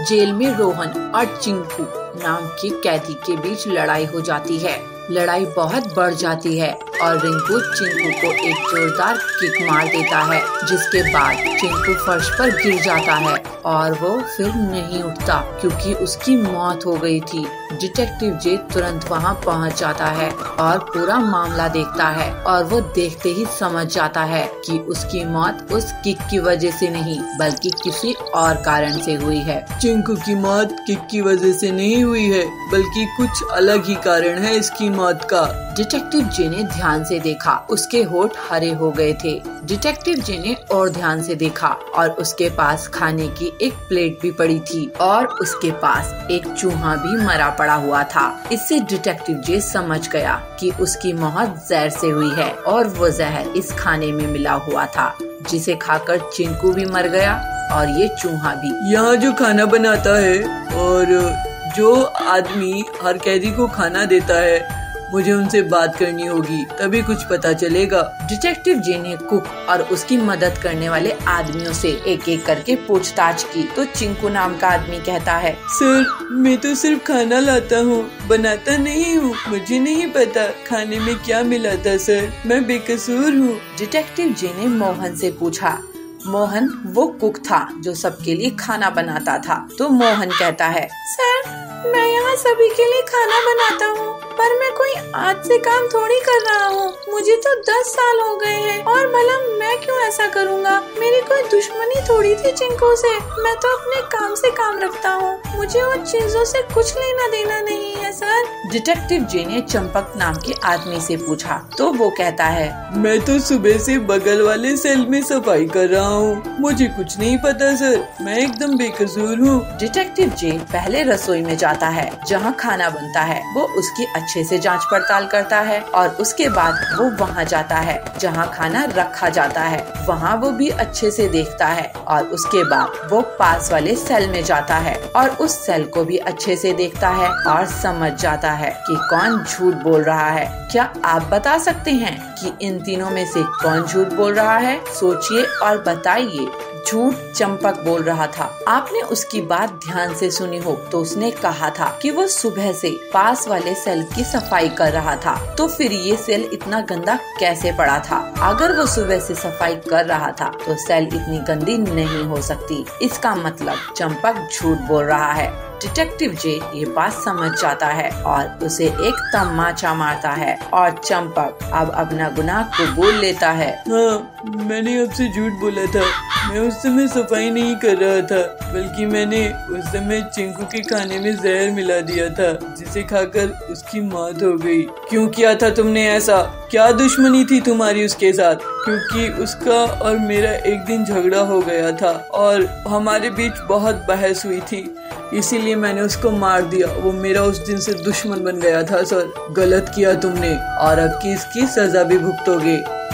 Jail में रोहन और चिंकू नाम के कैदी के बीच लड़ाई हो जाती है। लड़ाई बहुत बढ़ जाती है और रिंकू चिंकू को एक जोरदार किक मार देता है, जिसके बाद चिंकू फर्श पर गिर जाता है और वो फिर नहीं उठता क्योंकि उसकी मौत हो गई थी। डिटेक्टिव जे तुरंत वहां पहुंच जाता है और पूरा मामला देखता है और वो देखते ही समझ जाता है कि उसकी मौत उस किक की वजह से नहीं बल्कि किसी और कारण से हुई है। चिंकू की मौत किक की वजह से नहीं हुई है बल्कि कुछ अलग ही कारण है इसकी मौत का। डिटेक्टिव जे ने ध्यान से देखा, उसके होठ हरे हो गए थे। डिटेक्टिव जे ने और ध्यान से देखा और उसके पास खाने की एक प्लेट भी पड़ी थी और उसके पास एक चूहा भी मरा पड़ा हुआ था। इससे डिटेक्टिव जे समझ गया कि उसकी मौत जहर से हुई है और वो जहर इस खाने में मिला हुआ था, जिसे खाकर चिंकू भी मर गया और ये चूहा भी। यहाँ जो खाना बनाता है और जो आदमी हर कैदी को खाना देता है, मुझे उनसे बात करनी होगी, तभी कुछ पता चलेगा। डिटेक्टिव जे ने कुक और उसकी मदद करने वाले आदमियों से एक एक करके पूछताछ की तो चिंकू नाम का आदमी कहता है, सर मैं तो सिर्फ खाना लाता हूँ, बनाता नहीं हूँ, मुझे नहीं पता खाने में क्या मिला था सर, मैं बेकसूर हूँ। डिटेक्टिव जे ने मोहन से पूछा। मोहन वो कुक था जो सबके लिए खाना बनाता था। तो मोहन कहता है, सर मैं यहाँ सभी के लिए खाना बनाता हूँ, पर मैं कोई आज से काम थोड़ी कर रहा हूँ, मुझे तो 10 साल हो गए हैं और भला मैं क्यों ऐसा करूँगा, मेरी कोई दुश्मनी थोड़ी थी चिंकू से, मैं तो अपने काम से काम रखता हूँ, मुझे उन चीजों से कुछ लेना देना नहीं है सर। डिटेक्टिव जे ने चंपक नाम के आदमी से पूछा तो वो कहता है, मैं तो सुबह से बगल वाले सेल में सफाई कर रहा हूँ, मुझे कुछ नहीं पता सर, मैं एकदम बेकसूर हूँ। डिटेक्टिव जे पहले रसोई में जाता है जहाँ खाना बनता है, वो उसकी अच्छे से जांच पड़ताल करता है और उसके बाद वो वहाँ जाता है जहाँ खाना रखा जाता है, वहाँ वो भी अच्छे से देखता है और उसके बाद वो पास वाले सेल में जाता है और उस सेल को भी अच्छे से देखता है और समझ जाता है कि कौन झूठ बोल रहा है। क्या आप बता सकते हैं कि इन तीनों में से कौन झूठ बोल रहा है? सोचिए और बताइए। झूठ चंपक बोल रहा था। आपने उसकी बात ध्यान से सुनी हो तो उसने कहा था कि वो सुबह से पास वाले सेल की सफाई कर रहा था, तो फिर ये सेल इतना गंदा कैसे पड़ा था? अगर वो सुबह से सफाई कर रहा था तो सेल इतनी गंदी नहीं हो सकती। इसका मतलब चंपक झूठ बोल रहा है। डिटेक्टिव जे ये बात समझ जाता है और उसे एक तमाचा मारता है और चंपक अब अपना गुनाह कबूल लेता है। हाँ, मैंने आपसे झूठ बोला था, मैं उस समय सफाई नहीं कर रहा था, बल्कि मैंने उस समय चिंकू के खाने में जहर मिला दिया था, जिसे खाकर उसकी मौत हो गई। क्यों किया था तुमने ऐसा? क्या दुश्मनी थी तुम्हारी उसके साथ? क्योंकि उसका और मेरा एक दिन झगड़ा हो गया था और हमारे बीच बहुत बहस हुई थी, इसीलिए मैंने उसको मार दिया। वो मेरा उस दिन से दुश्मन बन गया था सर। गलत किया तुमने और अब की इसकी सजा भी भुगतोगे।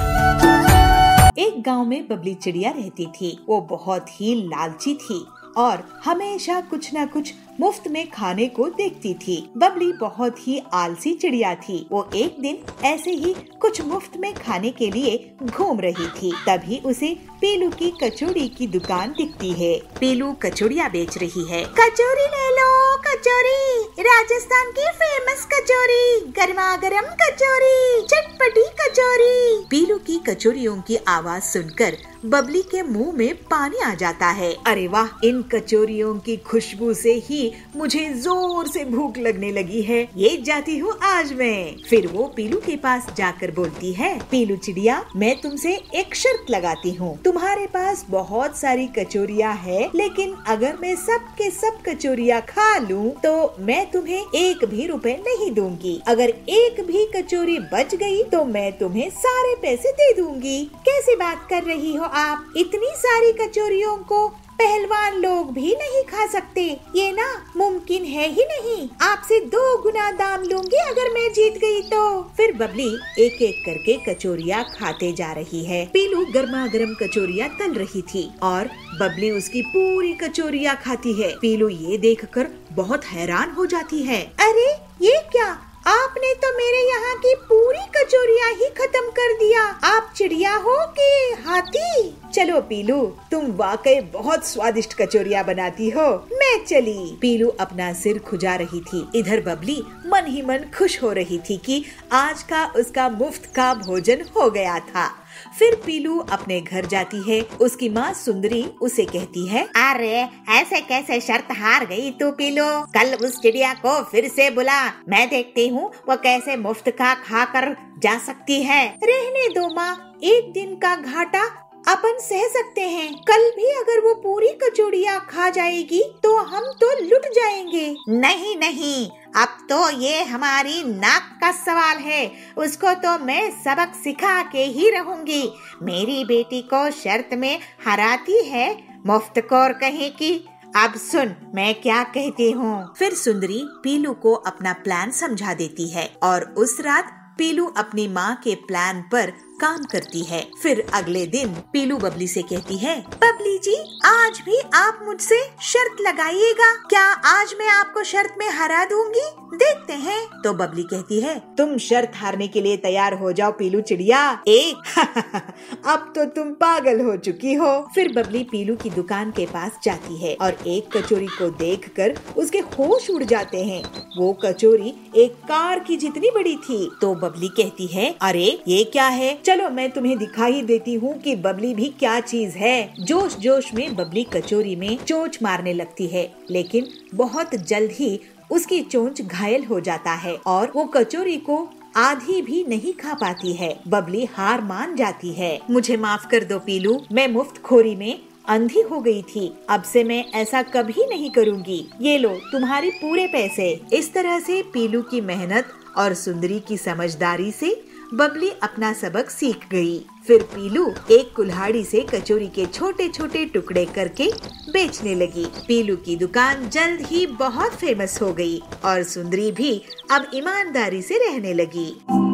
एक गांव में बबली चिड़िया रहती थी। वो बहुत ही लालची थी और हमेशा कुछ न कुछ मुफ्त में खाने को देखती थी। बबली बहुत ही आलसी चिड़िया थी। वो एक दिन ऐसे ही कुछ मुफ्त में खाने के लिए घूम रही थी, तभी उसे पीलू की कचौड़ी की दुकान दिखती है। पीलू कचौड़ियाँ बेच रही है। कचौड़ी ले लो, कचौड़ी, राजस्थान की फेमस कचौड़ी, गर्मा गर्म कचौड़ी, चटपटी कचौड़ी। पीलू की कचौड़ियों की आवाज सुनकर बबली के मुंह में पानी आ जाता है। अरे वाह, इन कचौड़ियों की खुशबू से ही मुझे जोर से भूख लगने लगी है, ये जाती हूँ आज मैं। फिर वो पीलू के पास जाकर बोलती है, पीलू चिड़िया, मैं तुमसे एक शर्त लगाती हूँ। तुम्हारे पास बहुत सारी कचौरियाँ है, लेकिन अगर मैं सब के सब कचौरियाँ खा लूँ तो मैं तुम्हें 1 भी रुपए नहीं दूंगी। अगर 1 भी कचौरी बच गई तो मैं तुम्हें सारे पैसे दे दूंगी। कैसी बात कर रही हो आप? इतनी सारी कचौरियों को पहलवान लोग भी नहीं खा सकते, ये ना मुमकिन है ही नहीं। आपसे 2 गुना दाम लूंगी अगर मैं जीत गई तो। फिर बबली एक एक करके कचौरियाँ खाते जा रही है। पीलू गर्मा गर्म कचौरियाँ तल रही थी और बबली उसकी पूरी कचौरियाँ खाती है। पीलू ये देखकर बहुत हैरान हो जाती है। अरे ये क्या, आपने तो मेरे यहाँ की पूरी कचौरियाँ ही खत्म कर दिया। आप चिड़िया हो कि हाथी? चलो पीलू, तुम वाकई बहुत स्वादिष्ट कचौरियाँ बनाती हो। मैं चली। पीलू अपना सिर खुजा रही थी। इधर बबली मन ही मन खुश हो रही थी कि आज का उसका मुफ्त का भोजन हो गया था। फिर पीलू अपने घर जाती है। उसकी माँ सुंदरी उसे कहती है, अरे ऐसे कैसे शर्त हार गई तू पीलू? कल उस चिड़िया को फिर से बुला, मैं देखती हूँ वो कैसे मुफ्त का खा कर जा सकती है। रहने दो माँ, एक दिन का घाटा अपन सह सकते हैं। कल भी अगर वो पूरी कचौड़ियाँ खा जाएगी तो हम तो लुट जाएंगे। नहीं नहीं, अब तो ये हमारी नाक का सवाल है। उसको तो मैं सबक सिखा के ही रहूंगी। मेरी बेटी को शर्त में हराती है, मुफ्तखोर कहीं की। अब सुन मैं क्या कहती हूँ। फिर सुंदरी पीलू को अपना प्लान समझा देती है और उस रात पीलू अपनी माँ के प्लान पर काम करती है। फिर अगले दिन पीलू बबली से कहती है, बबली जी आज भी आप मुझसे शर्त लगाइएगा। क्या आज मैं आपको शर्त में हरा दूंगी? देखते हैं। तो बबली कहती है, तुम शर्त हारने के लिए तैयार हो जाओ पीलू चिड़िया। अब तो तुम पागल हो चुकी हो। फिर बबली पीलू की दुकान के पास जाती है और एक कचौरी को देखकर उसके होश उड़ जाते हैं। वो कचौरी एक कार की जितनी बड़ी थी। तो बबली कहती है, अरे ये क्या है? चलो मैं तुम्हें दिखा ही देती हूँ कि बबली भी क्या चीज है। जोश जोश में बबली कचौरी में चोंच मारने लगती है, लेकिन बहुत जल्द ही उसकी चोंच घायल हो जाता है और वो कचौरी को आधी भी नहीं खा पाती है। बबली हार मान जाती है। मुझे माफ कर दो पीलू, मैं मुफ्तखोरी में अंधी हो गई थी। अब से मैं ऐसा कभी नहीं करूँगी। ये लो तुम्हारे पूरे पैसे। इस तरह से पीलू की मेहनत और सुंदरी की समझदारी से बबली अपना सबक सीख गई। फिर पीलू एक कुल्हाड़ी से कचौरी के छोटे छोटे टुकड़े करके बेचने लगी। पीलू की दुकान जल्द ही बहुत फेमस हो गई और सुंदरी भी अब ईमानदारी से रहने लगी।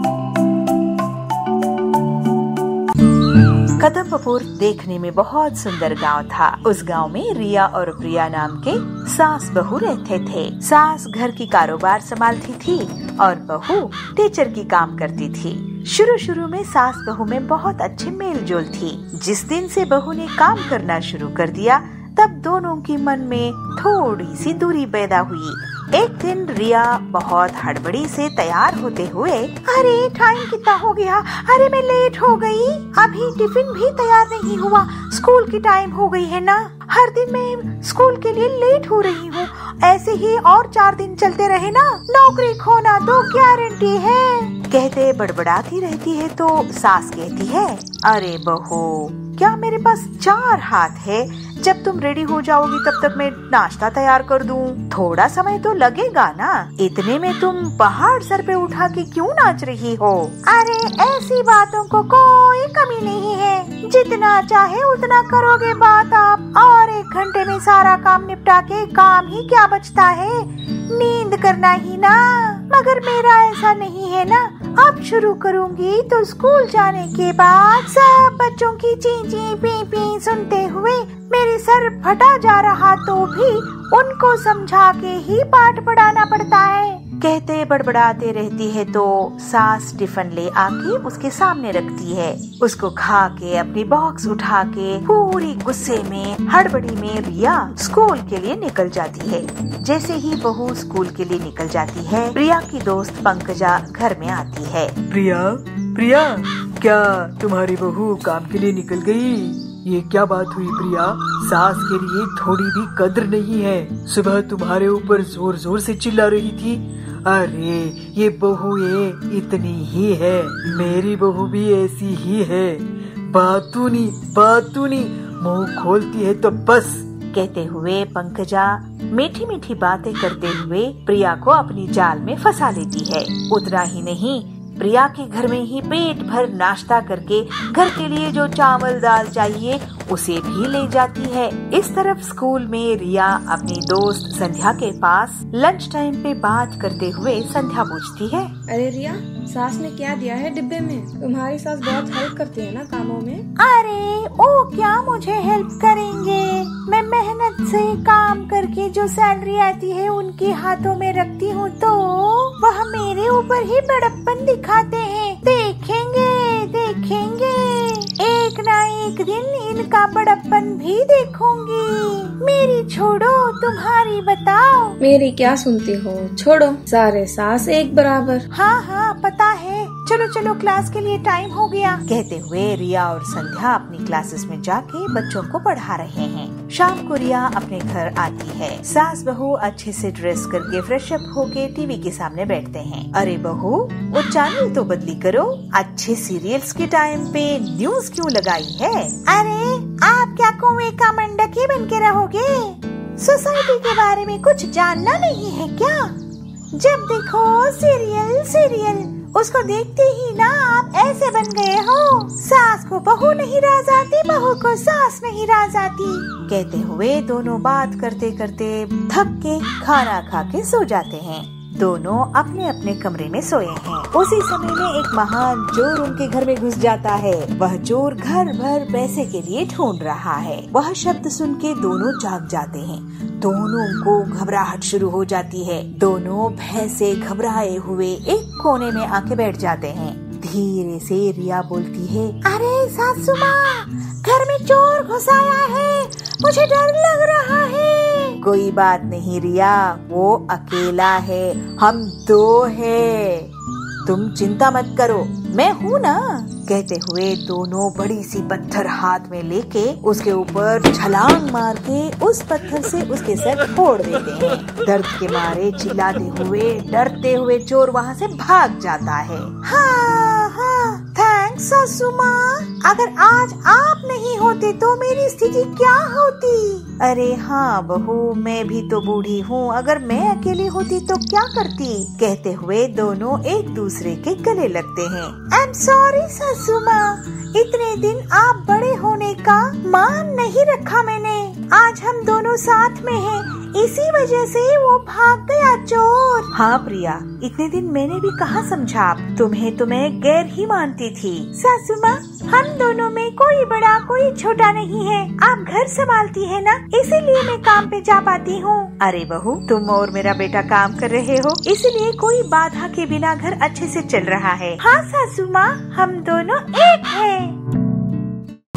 कदमपुर देखने में बहुत सुंदर गांव था। उस गांव में रिया और प्रिया नाम के सास बहू रहते थे। सास घर की कारोबार संभालती थी और बहू टीचर की काम करती थी। शुरू में सास बहू में बहुत अच्छे मेल जोल थी। जिस दिन से बहू ने काम करना शुरू कर दिया तब दोनों के मन में थोड़ी सी दूरी पैदा हुई। एक दिन रिया बहुत हड़बड़ी से तैयार होते हुए, अरे टाइम कितना हो गया, अरे मैं लेट हो गई, अभी टिफिन भी तैयार नहीं हुआ, स्कूल की टाइम हो गई है ना। हर दिन मैं स्कूल के लिए लेट हो रही हूँ। ऐसे ही और 4 दिन चलते रहे ना, नौकरी खोना तो गारंटी है। कहते बड़बड़ाती रहती है तो सास कहती है, अरे बहू क्या मेरे पास 4 हाथ है, जब तुम रेडी हो जाओगी तब तक मैं नाश्ता तैयार कर दूं। थोड़ा समय तो लगेगा ना, इतने में तुम पहाड़ सर पे उठा के क्यों नाच रही हो? अरे ऐसी बातों को कोई कमी नहीं है, जितना चाहे उतना करोगे बात आप, और 1 घंटे में सारा काम निपटा के काम ही क्या बचता है, नींद करना ही ना। मगर मेरा ऐसा नहीं है ना, अब शुरू करूंगी तो स्कूल जाने के बाद सब बच्चों की ची ची पी पी सुनते हुए मेरे सर फटा जा रहा तो भी उनको समझा के ही पाठ पढ़ाना पड़ता है। कहते बड़बड़ाते रहती है तो सास टिफिन ले आके उसके सामने रखती है। उसको खा के अपनी बॉक्स उठा के पूरी गुस्से में हड़बड़ी में रिया स्कूल के लिए निकल जाती है। जैसे ही बहू स्कूल के लिए निकल जाती है, प्रिया की दोस्त पंकजा घर में आती है। प्रिया क्या तुम्हारी बहू काम के लिए निकल गई? ये क्या बात हुई प्रिया? सास के लिए थोड़ी भी कद्र नहीं है। सुबह तुम्हारे ऊपर जोर जोर से चिल्ला रही थी, अरे ये बहू ये इतनी ही है, मेरी बहू भी ऐसी ही है, बातूनी मुंह खोलती है तो बस। कहते हुए पंकजा मीठी मीठी बातें करते हुए प्रिया को अपनी जाल में फंसा लेती है। उतना ही नहीं, प्रिया के घर में ही पेट भर नाश्ता करके घर के लिए जो चावल दाल चाहिए उसे भी ले जाती है। इस तरफ स्कूल में रिया अपनी दोस्त संध्या के पास लंच टाइम पे बात करते हुए संध्या पूछती है, अरे रिया, सास ने क्या दिया है डिब्बे में? तुम्हारी सास बहुत हेल्प करती है ना कामों में। अरे ओ क्या मुझे हेल्प करेंगे, मैं मेहनत से काम करके जो सैलरी आती है उनके हाथों में रखती हूँ तो वह मेरे ऊपर ही बड़प्पन दिखाते हैं। देखेंगे देखेंगे, एक ना एक दिन इनका बड़प्पन भी देखूंगी। मेरी छोड़ो, तुम्हारी बताओ। मेरी क्या सुनती हो, छोड़ो, सारे सास एक बराबर। हाँ हाँ पता है, चलो चलो क्लास के लिए टाइम हो गया। कहते हुए रिया और संध्या अपनी क्लासेस में जाके बच्चों को पढ़ा रहे हैं। शाम को रिया अपने घर आती है। सास बहू अच्छे से ड्रेस करके फ्रेश अप होके टीवी के सामने बैठते हैं। अरे बहू, वो चैनल तो बदली करो, अच्छे सीरियल्स के टाइम पे न्यूज क्यों लगाई है? अरे आप क्या कुएं का मंडक ही बन के रहोगे? सोसाइटी के बारे में कुछ जानना नहीं है क्या? जब देखो सीरियल सीरियल, उसको देखते ही ना आप ऐसे बन गए हो। सास को बहू नहीं राज आती, बहू को सास नहीं राज आती। कहते हुए दोनों बात करते करते थक के खाना खा के सो जाते हैं। दोनों अपने अपने कमरे में सोए हैं। उसी समय में एक महान चोर उनके घर में घुस जाता है। वह चोर घर भर पैसे के लिए ढूंढ रहा है। वह शब्द सुन के दोनों जाग जाते हैं। दोनों को घबराहट शुरू हो जाती है। दोनों भय से घबराए हुए एक कोने में आके बैठ जाते हैं। धीरे से रिया बोलती है, अरे सासू माँ, घर में चोर घुस आया है, मुझे डर लग रहा है। कोई बात नहीं रिया, वो अकेला है, हम दो हैं, तुम चिंता मत करो, मैं हूँ ना। कहते हुए दोनों बड़ी सी पत्थर हाथ में लेके उसके ऊपर छलांग मार के उस पत्थर से उसके सर फोड़ देते हैं। दर्द के मारे चिल्लाते हुए डरते हुए चोर वहाँ से भाग जाता है। हाँ हाँ, थैंक्स सासू माँ, अगर आज आप नहीं होते तो मेरी स्थिति क्या होती? अरे हाँ बहू, मैं भी तो बूढ़ी हूँ, अगर मैं अकेली होती तो क्या करती? कहते हुए दोनों एक दूसरे के गले लगते हैं। आई एम सॉरी सासू माँ, इतने दिन आप बड़े होने का मान नहीं रखा मैंने। आज हम दोनों साथ में हैं, इसी वजह से वो भाग गया चोर। हाँ प्रिया, इतने दिन मैंने भी कहाँ समझा, तुम्हें तो मैं गैर ही मानती थी। सासू माँ, हम दोनों में कोई बड़ा कोई छोटा नहीं है, आप घर संभालती है ना, इसीलिए मैं काम पे जा पाती हूँ। अरे बहू, तुम और मेरा बेटा काम कर रहे हो, इसलिए कोई बाधा के बिना घर अच्छे से चल रहा है। हाँ सासू माँ, हम दोनों एक हैं।